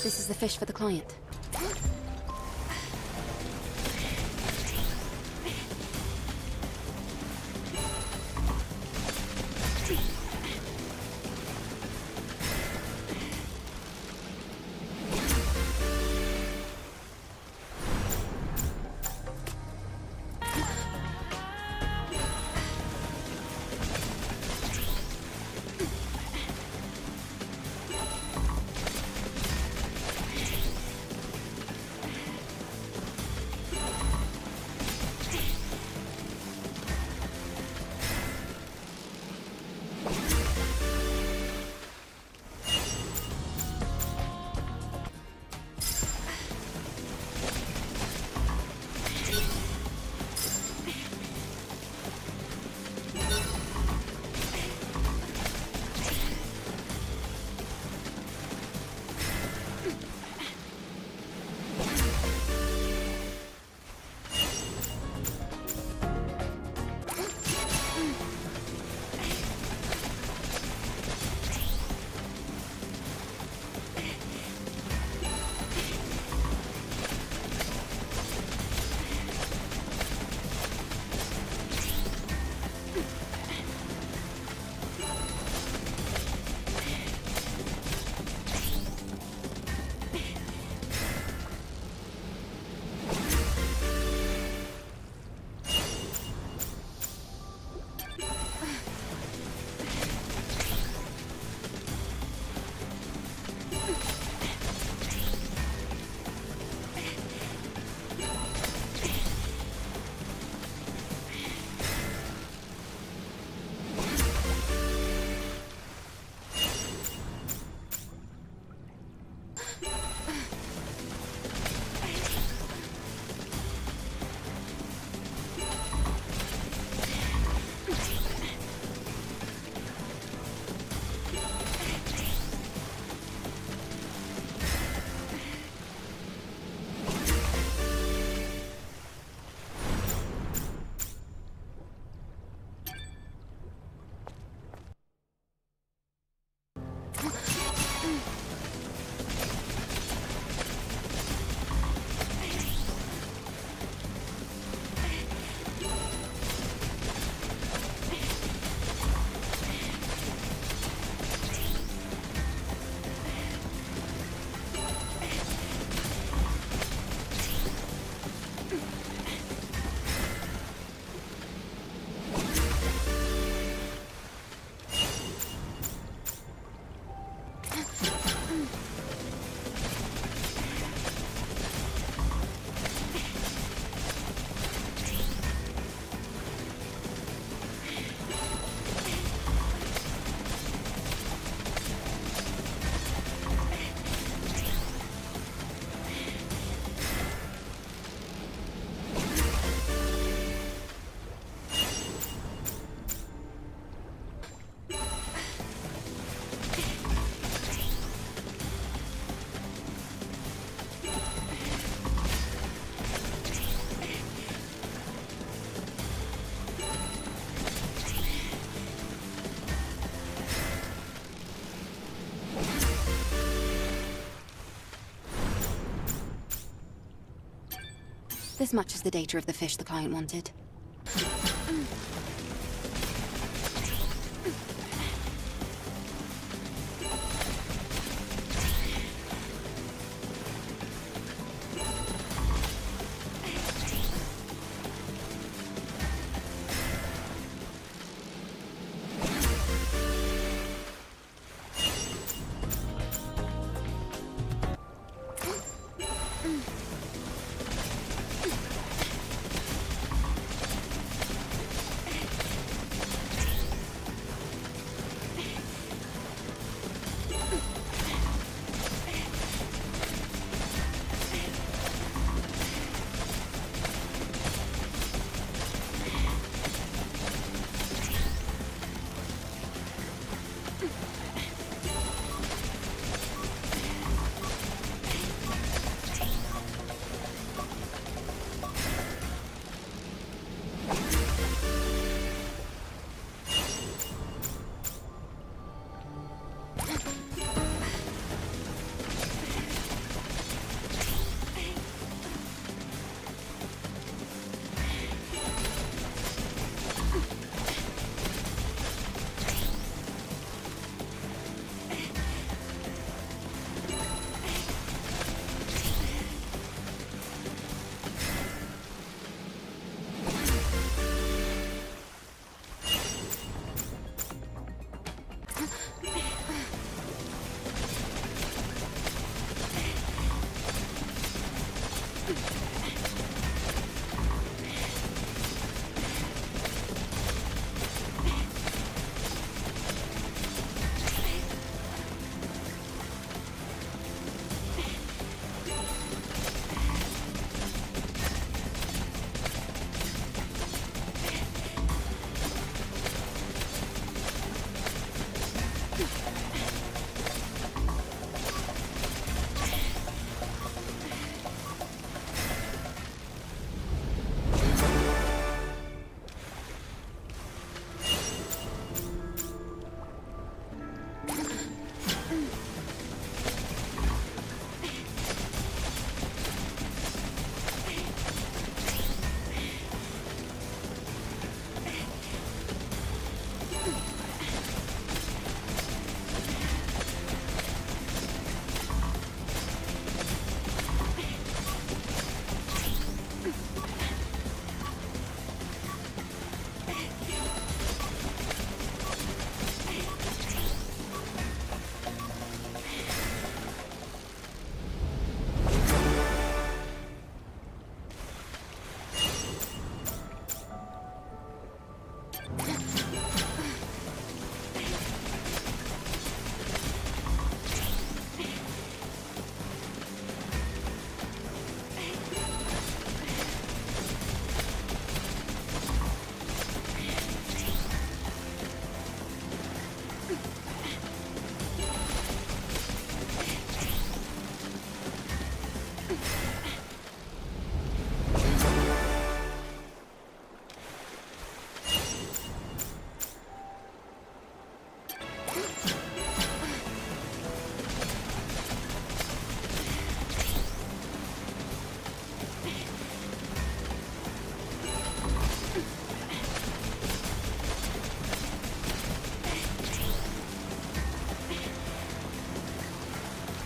This is the fish for the client. This matches the data of the fish the client wanted.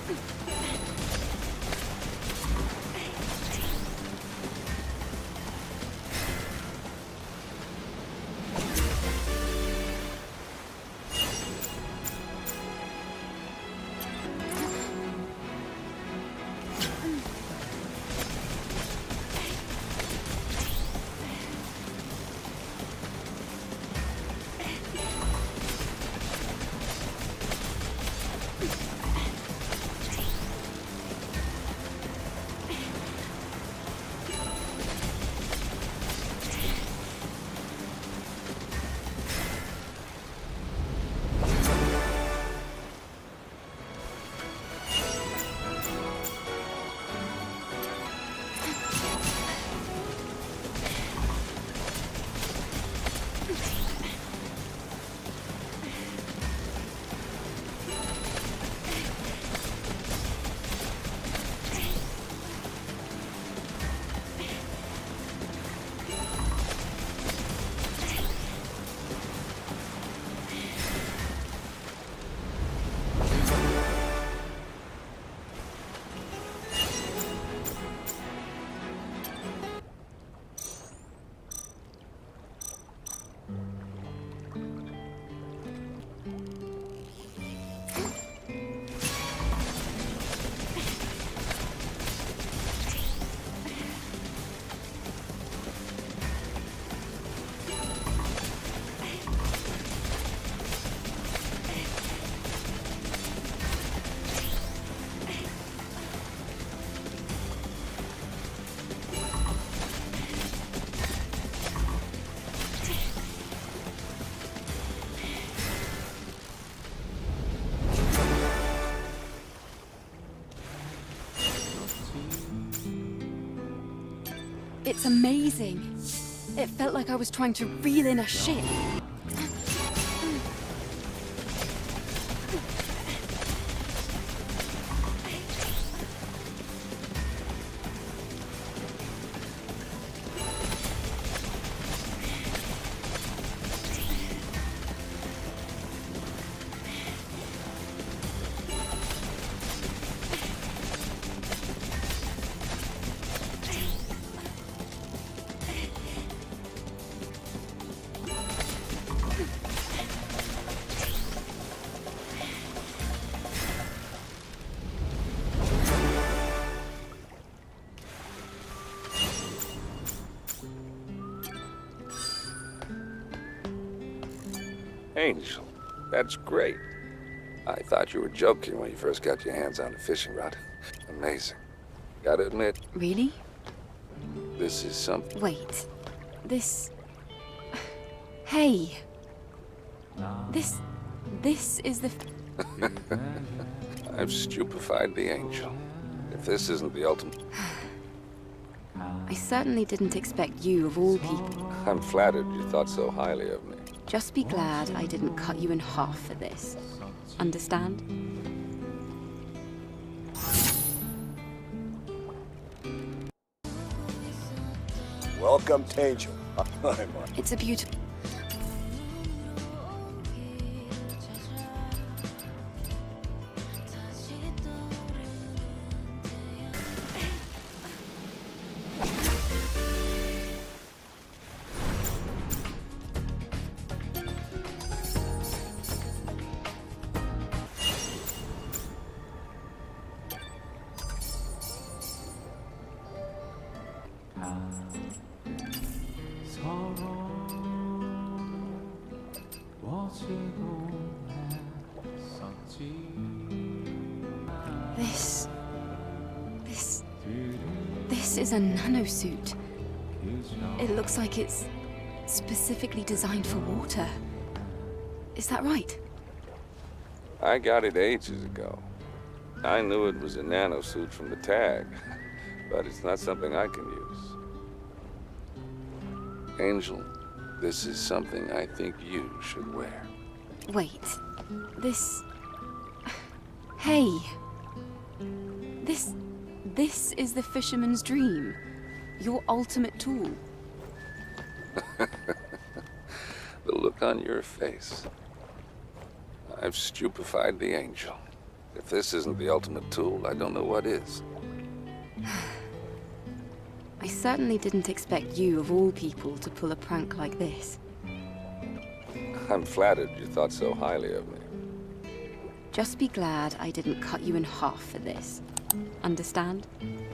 It's amazing. It felt like I was trying to reel in a ship. Angel, that's great. I thought you were joking when you first got your hands on the fishing rod. Amazing. Gotta admit, Really? this is something. Wait. This... Hey. This is the... I've stupefied the Angel. If this isn't the ultimate... I certainly didn't expect you, of all people. I'm flattered you thought so highly of me. Just be glad I didn't cut you in half for this. Understand? Welcome to Angel. It's a beautiful... This is a nanosuit. It looks like it's specifically designed for water. Is that right? I got it ages ago. I knew it was a nanosuit from the tag, but it's not something I can use. Angel, this is something I think you should wear. Wait. This... Hey. This is the fisherman's dream. Your ultimate tool. The look on your face. I've stupefied the Angel. If this isn't the ultimate tool, I don't know what is. I certainly didn't expect you, of all people, to pull a prank like this. I'm flattered you thought so highly of me. Just be glad I didn't cut you in half for this. Understand?